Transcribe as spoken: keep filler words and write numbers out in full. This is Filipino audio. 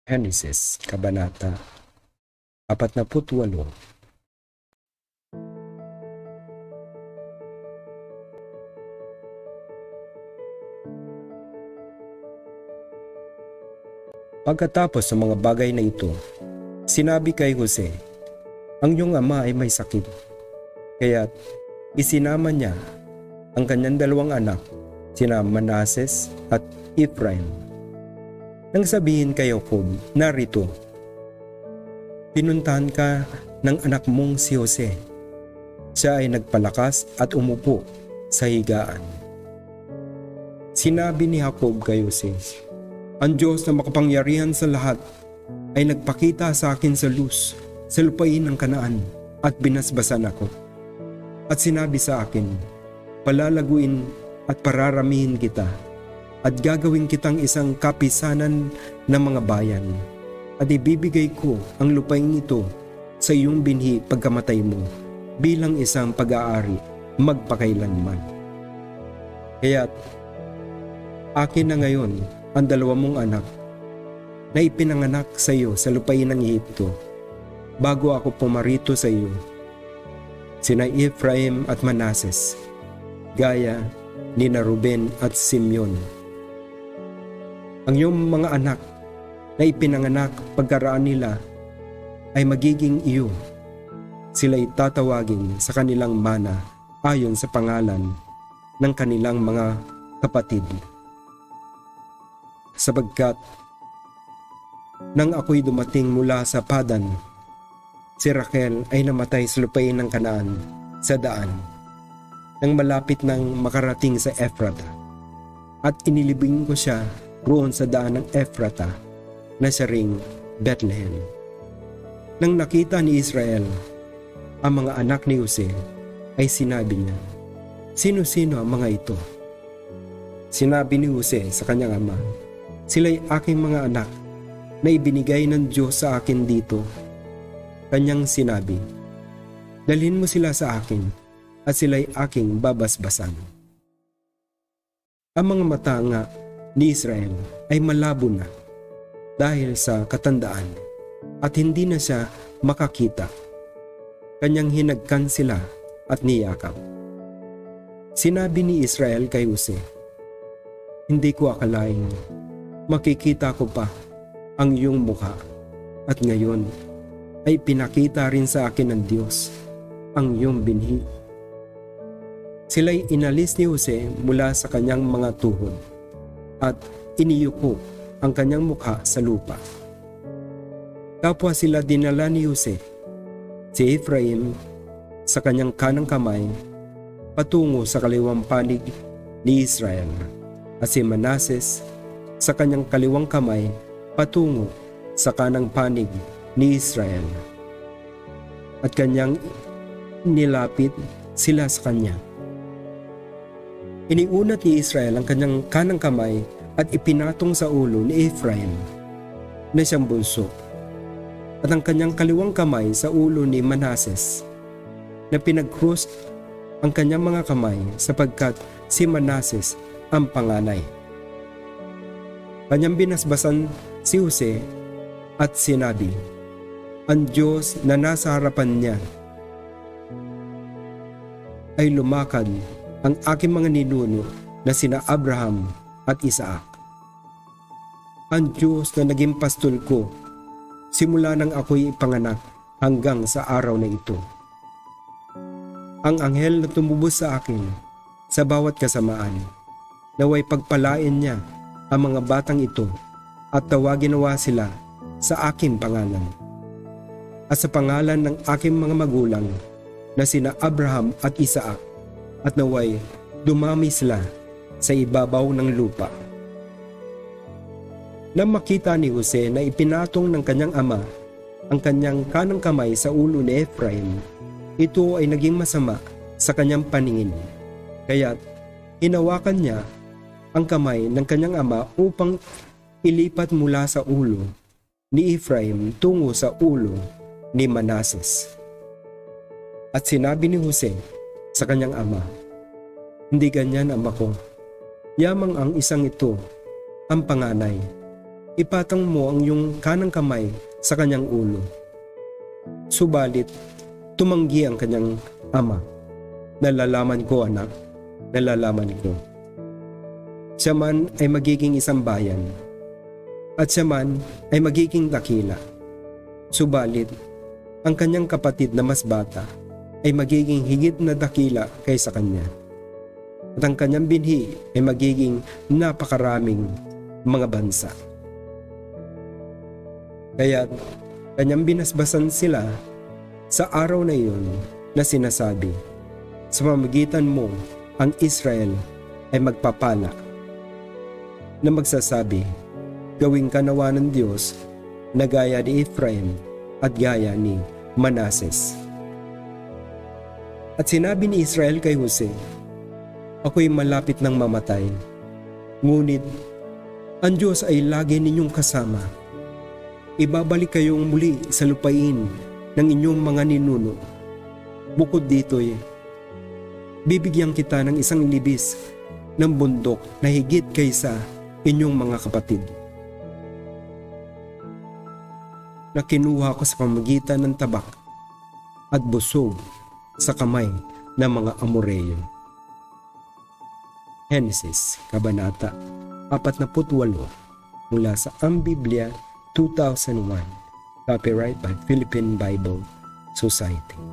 Henesis, Kabanata apat na walo. Pagkatapos ng mga bagay na ito, sinabi kay Jose, ang iyong ama ay may sakit. Kaya't isinama niya ang kanyang dalawang anak, sina Manases at Ephraim. Nang sabihin kay Jacob, narito, pinuntahan ka ng anak mong si Jose. Siya ay nagpalakas at umupo sa higaan. Sinabi ni Jacob kay Jose, ang Diyos na makapangyarihan sa lahat ay nagpakita sa akin sa luz, sa lupain ng Kanaan at binasbasan ako. At sinabi sa akin, palalaguin at pararamihin kita at gagawin kitang isang kapisanan ng mga bayan at ibibigay ko ang lupain ito sa iyong binhi pagkamatay mo bilang isang pag-aari magpakailanman. Kaya't akin na ngayon ang dalawa mong anak na ipinanganak sa iyo sa lupain ng Ehipto bago ako pumarito sa iyo, sina Ephraim at Manases, gaya ni Ruben at Simeon. Ang iyong mga anak na ipinanganak pagkaraan nila ay magiging iyo. Sila'y tatawagin sa kanilang mana ayon sa pangalan ng kanilang mga kapatid. Sapagkat nang ako'y dumating mula sa Padan, si Raquel ay namatay sa lupain ng Kanaan sa daan nang malapit nang makarating sa Ephrata, at inilibing ko siya roon sa daan ng Ephrata na sa ring Bethlehem. Nang nakita ni Israel ang mga anak ni Jose, ay sinabi niya, sino-sino ang mga ito? Sinabi ni Jose sa kanyang ama, sila'y aking mga anak na ibinigay ng Diyos sa akin dito. Kanyang sinabi, dalhin mo sila sa akin at sila'y aking babasbasan. Ang mga mata nga ni Israel ay malabo na dahil sa katandaan at hindi na siya makakita. Kanyang hinagkan sila at niyakap. Sinabi ni Israel kay Jose, hindi ko akalain makikita ko pa ang iyong mukha, at ngayon ay pinakita rin sa akin ng Diyos ang iyong binhi. Sila'y inalis ni Jose mula sa kanyang mga tuhod at iniyuko ang kanyang mukha sa lupa. Kapwa sila dinala ni Jose, si Ephraim sa kanyang kanang kamay patungo sa kaliwang panig ni Israel, at si Manases sa kanyang kaliwang kamay patungo sa kanang panig ni Israel. At kanyang nilapit sila sa kanya. Iniunat ni Israel ang kanyang kanang kamay at ipinatong sa ulo ni Ephraim na siyang bunso, at ang kanyang kaliwang kamay sa ulo ni Manases na pinag-cross ang kanyang mga kamay sapagkat si Manases ang panganay. Kanyang binasbasan si Jose at sinabi, ang Diyos na nasa harapan niya ay lumakad ang aking mga ninuno na sina Abraham at Isaac. Ang Diyos na naging pastol ko simula nang ako'y ipanganak hanggang sa araw na ito. Ang anghel na tumubos sa akin sa bawat kasamaan, naway pagpalain niya ang mga batang ito at tawagin nawa sila sa aking pangalan at sa pangalan ng aking mga magulang na sina Abraham at Isaac, at naway dumami sila sa ibabaw ng lupa. Nang makita ni Jose na ipinatong ng kanyang ama ang kanyang kanang kamay sa ulo ni Ephraim, ito ay naging masama sa kanyang paningin. Kaya't hinawakan niya ang kamay ng kanyang ama upang ilipat mula sa ulo ni Ephraim tungo sa ulo ni Manases. At sinabi ni Jose sa kanyang ama, hindi ganyan, ama ko. Yamang ang isang ito ang panganay, ipatong mo ang iyong kanang kamay sa kanyang ulo. Subalit, tumanggi ang kanyang ama. Nalalaman ko, anak, nalalaman ko. Siya man ay magiging isang bayan, at siya man ay magiging dakila. Subalit, ang kanyang kapatid na mas bata ay magiging higit na dakila kaysa kanya. At ang kanyang binhi ay magiging napakaraming mga bansa. Kaya kanyang binasbasan sila sa araw na iyon na sinasabi, sa pamamagitan mo ang Israel ay magpapala, na magsasabi, gawing kanawa ng Diyos na gaya ni Ephraim at gaya ni Manases. At sinabi ni Israel kay Jose, ako'y malapit ng mamatay, ngunit ang Diyos ay lagi ninyong kasama. Ibabalik kayong muli sa lupain ng inyong mga ninuno. Bukod dito'y bibigyan kita ng isang libis ng bundok na higit kaysa inyong mga kapatid, na kinuha ko sa pamamagitan ng tabak at busog sa kamay ng mga Amoreyo. Genesis, Kabanata forty-eight, mula sa Ang Biblia two thousand one, copyright by Philippine Bible Society.